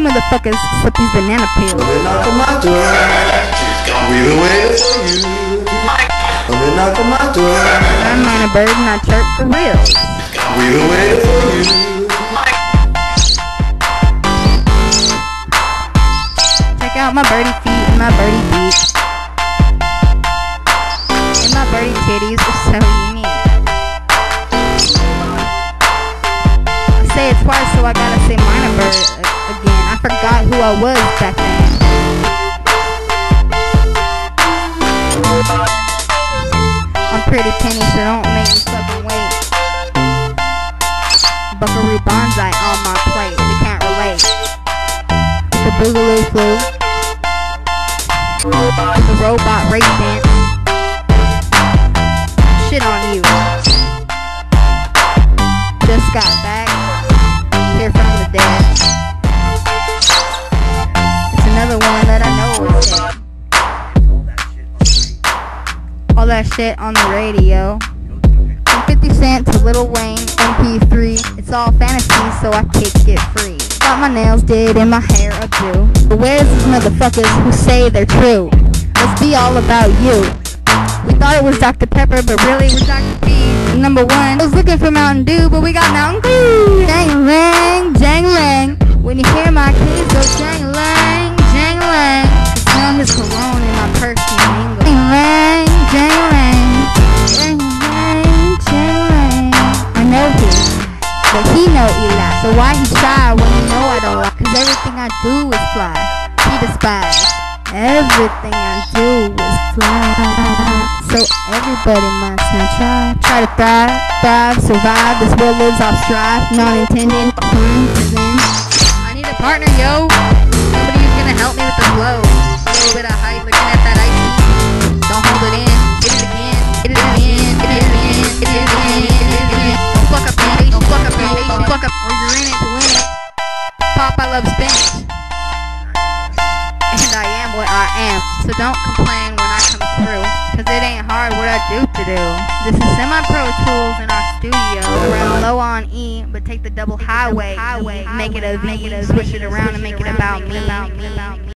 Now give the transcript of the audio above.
motherfuckers sip these banana pills. Come and knock on my door. We've been waiting for you. Come and knock on my door. I'm on a bird and I chirp for real. We've been waiting for you. Check out my birdie feet and my birdie beat. And my birdie titties are so unique. I say it twice, so I gotta say minor bird again. I forgot who I was back then. I'm pretty penny, so don't make me fucking wait. Buckaroo bonsai on my plate, they can't relate. The boogaloo flu, the robot race dance. Shit on you. Just got back here from the dead. It's another one that I know is dead. All that shit on the radio. From 50 Cent to Lil Wayne, MP3. It's all fantasy, so I kick it free. Got my nails did and my hair a do. But where's these motherfuckers who say they're true? Let's be all about you. We thought it was Dr. Pepper, but really it was Dr. P. Number one, I was looking for Mountain Dew, but we got Mountain Dew. Jang-a-lang, jang-a-lang. When you hear my kids go jang-a-lang, jang-a-lang. I smell his cologne in my perfume mingle. Jang-a-lang, jang-a-lang, jang-a-lang, jang-a-lang. I know him, but he know Eli. So why he shy when you know I don't lie? Cause everything I do is fly. He despise. Everything I do is fly. So everybody must now try to thrive, survive. This world lives off strife, non-intended. I need a partner, yo. Somebody who's gonna help me with the flow. A little bit of hype, looking at that ice. Don't hold it in. Hit it again. Hit it again. Hit it again. Hit it again. Hit it again. Don't fuck up your face. Don't fuck up your face. Don't fuck up. Or you're in it to win it. Pop, I love spinach. And I am what I am. So don't complain when I come through. Cause it ain't hard what I do to do. This is Semi-Pro Tools in our studio. Run low on E, but take the double highway. Make it a V, switch it around and make it about me.